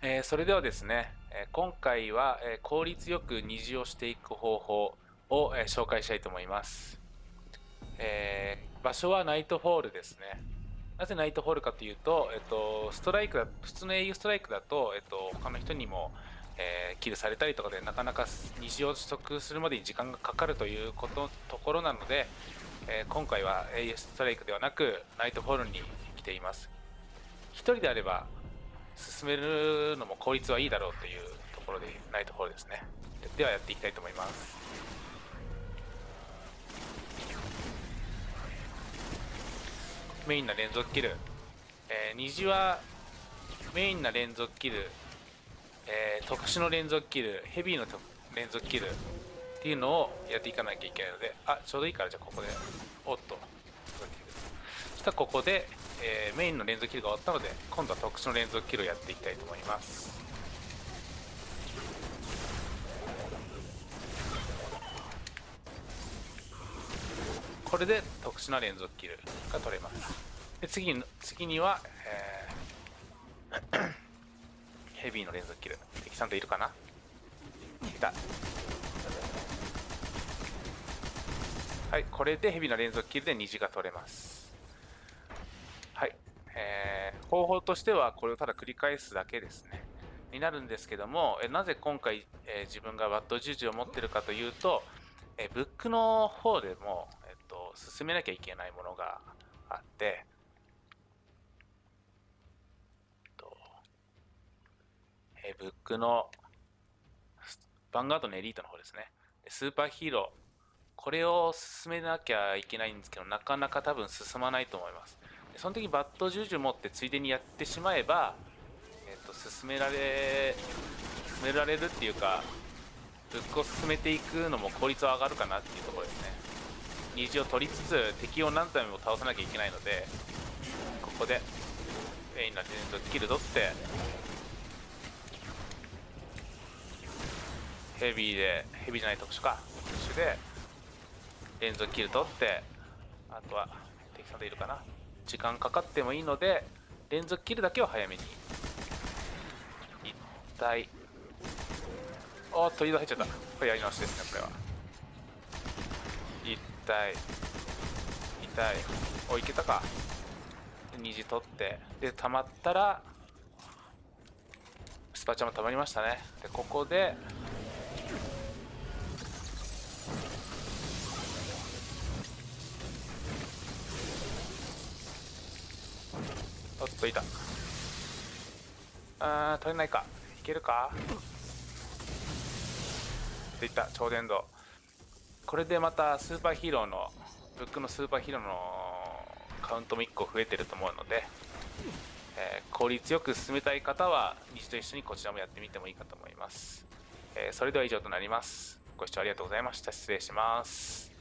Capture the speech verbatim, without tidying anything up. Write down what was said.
えーそれではですね、えー今回は、えー効率よく虹をしていく方法を、えー紹介したいと思います。えー場所はナイトホールですね。なぜナイトホールかというと、えっと、ストライクだ、普通の英雄ストライクだと、えっと、他の人にも、えーキルされたりとかで、なかなか虹を取得するまでに時間がかかるということ、ところなので、えー今回は英雄ストライクではなく、ナイトホールに来ています。一人であれば、進めるのも効率はいいだろうというところでナイトホールですね。ではやっていきたいと思います。メインな連続キル、えー、虹はメインな連続キル、えー、特殊の連続キル、ヘビーの連続キルっていうのをやっていかなきゃいけないので、あ、ちょうどいいから、じゃあここでおっと、そしたらここで、えーメインの連続キルが終わったので、今度は特殊の連続キルをやっていきたいと思います。これで特殊な連続キルが取れます。で次に次には、えーヘビーの連続キル。敵さんといるかな。いた。はい、これでヘビーの連続キルで虹が取れます。はい、えー方法としてはこれをただ繰り返すだけですね。になるんですけども、えなぜ今回、えー自分がワットじゅうじを持ってるかというと、えブックの方でも、えっと、進めなきゃいけないものがあって、とえブックのヴァンガードのエリートの方ですね。スーパーヒーロー。これを進めなきゃいけないんですけど、なかなか多分進まないと思います。でその時バットじゅうじ持ってついでにやってしまえば、えっと、進められ、進められるっていうか、ブックを進めていくのも効率は上がるかなっていうところですね。虹を取りつつ、敵を何体も倒さなきゃいけないので、ここで、メインの連続キル取って、ヘビーで、ヘビーじゃない特殊か。特殊で、連続キル取って、あとは敵さんでいるかな。時間かかってもいいので、連続キルだけは早めに。一体。おっと、移動入っちゃった。これやり直しですね、これは。一体。痛い。お、いけたか。虹取って。で、溜まったら、スパチャも溜まりましたね。で、ここで、おっと、いた。あー、取れないか。いけるかっていった、超電導。これでまたスーパーヒーローの、ブックのスーパーヒーローのカウントもいっこ増えてると思うので、えー効率よく進めたい方は、虹と一緒にこちらもやってみてもいいかと思います。えーそれでは以上となります。ご視聴ありがとうございました。失礼します。